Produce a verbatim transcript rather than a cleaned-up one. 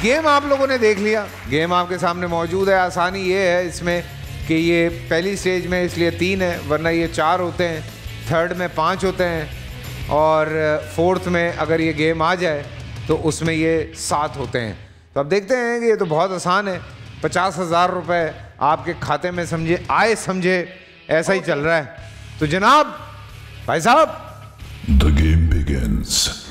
Game आप लोगों ने देख लिया, गेम आपके सामने मौजूद है। आसानी ये है इसमें कि ये पहली स्टेज में इसलिए तीन है, वरना ये चार होते हैं, थर्ड में पाँच होते हैं, और फोर्थ में अगर ये गेम आ जाए तो उसमें ये सात होते हैं। तो अब देखते हैं कि ये तो बहुत आसान है। पचास हज़ार रुपये आपके खाते में समझे आए समझे ऐसा ही चल रहा है। तो जनाब भाई साहब, The game begins.